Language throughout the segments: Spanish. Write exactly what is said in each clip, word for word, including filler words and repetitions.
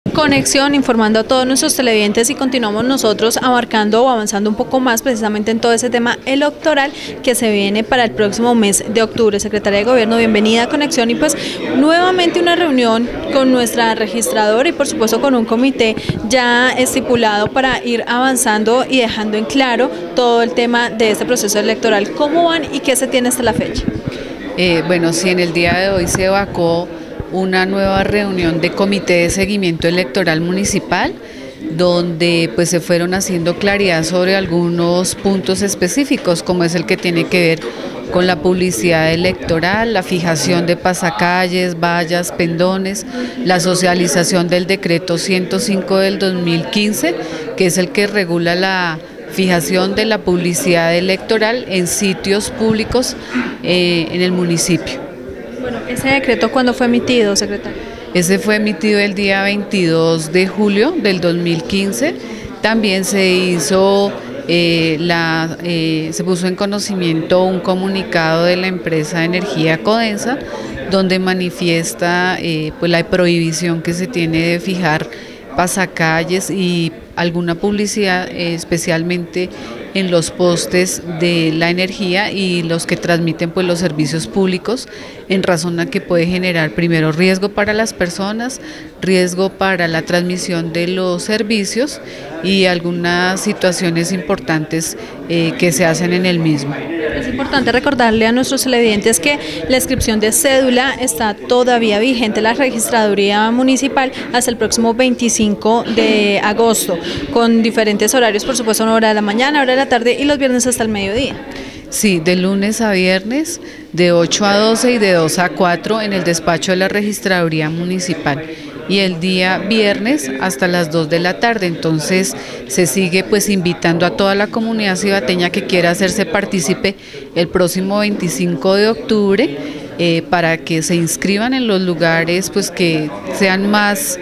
Conexión, informando a todos nuestros televidentes y continuamos nosotros abarcando o avanzando un poco más precisamente en todo ese tema electoral que se viene para el próximo mes de octubre. Secretaria de Gobierno, bienvenida a Conexión y pues nuevamente una reunión con nuestra registradora y por supuesto con un comité ya estipulado para ir avanzando y dejando en claro todo el tema de este proceso electoral. ¿Cómo van y qué se tiene hasta la fecha? Eh, bueno, sí, en el día de hoy se evacuó una nueva reunión de comité de seguimiento electoral municipal, donde pues se fueron haciendo claridad sobre algunos puntos específicos, como es el que tiene que ver con la publicidad electoral, la fijación de pasacalles, vallas, pendones, la socialización del decreto ciento cinco del dos mil quince, que es el que regula la fijación de la publicidad electoral en sitios públicos eh, en el municipio. Bueno, ¿ese decreto cuándo fue emitido, secretario? Ese fue emitido el día veintidós de julio del dos mil quince. También se hizo, eh, la, eh, se puso en conocimiento un comunicado de la empresa de energía Codensa, donde manifiesta eh, pues la prohibición que se tiene de fijar pasacalles y alguna publicidad, eh, especialmente en los postes de la energía y los que transmiten pues los servicios públicos, en razón a que puede generar primero riesgo para las personas, riesgo para la transmisión de los servicios y algunas situaciones importantes eh, que se hacen en el mismo. Es importante recordarle a nuestros televidentes que la inscripción de cédula está todavía vigente en la registraduría municipal hasta el próximo veinticinco de agosto, con diferentes horarios, por supuesto, una hora de la mañana, hora de la tarde y los viernes hasta el mediodía. Sí, de lunes a viernes, de ocho a doce y de dos a cuatro en el despacho de la registraduría municipal. Y el día viernes hasta las dos de la tarde. Entonces se sigue pues invitando a toda la comunidad cibateña que quiera hacerse partícipe el próximo veinticinco de octubre eh, para que se inscriban en los lugares pues que sean más,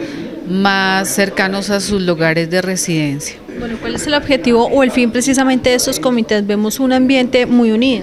más cercanos a sus lugares de residencia. Bueno, ¿cuál es el objetivo o el fin precisamente de estos comités? Vemos un ambiente muy unido.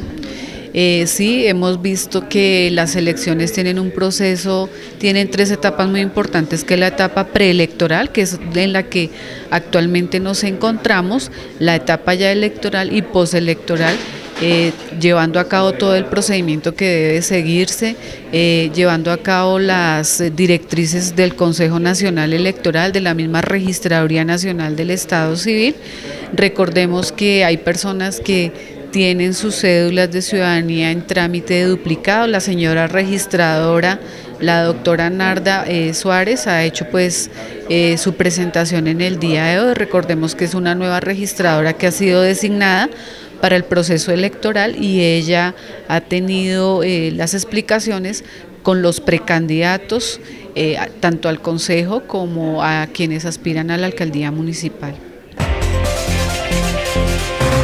Eh, sí, hemos visto que las elecciones tienen un proceso, tienen tres etapas muy importantes, que es la etapa preelectoral, que es en la que actualmente nos encontramos, la etapa ya electoral y postelectoral, eh, llevando a cabo todo el procedimiento que debe seguirse, eh, llevando a cabo las directrices del Consejo Nacional Electoral, de la misma Registraduría Nacional del Estado Civil. Recordemos que hay personas que tienen sus cédulas de ciudadanía en trámite de duplicado. La señora registradora, la doctora Narda eh, Suárez, ha hecho pues eh, su presentación en el día de hoy. Recordemos que es una nueva registradora que ha sido designada para el proceso electoral y ella ha tenido eh, las explicaciones con los precandidatos, eh, tanto al Consejo como a quienes aspiran a la alcaldía municipal.